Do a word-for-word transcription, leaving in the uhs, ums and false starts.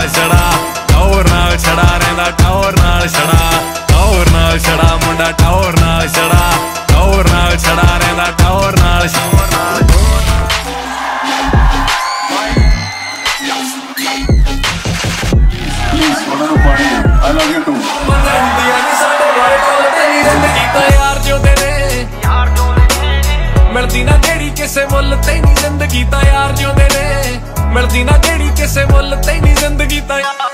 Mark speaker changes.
Speaker 1: नाल छड़ा टौर नाल छड़ा रहंदा टौर नाल छड़ा टौर नाल छड़ा मुंडा टौर नाल छड़ा टौर नाल छड़ा रहंदा टौर नाल छड़ा
Speaker 2: I love you too.
Speaker 1: मिलदी ना जेड़ी किसे मुल तेनी जिंदगी ता यार जिउंदे ने मिलदी ना जेड़ी किसे मुल तेनी जिंदगी ता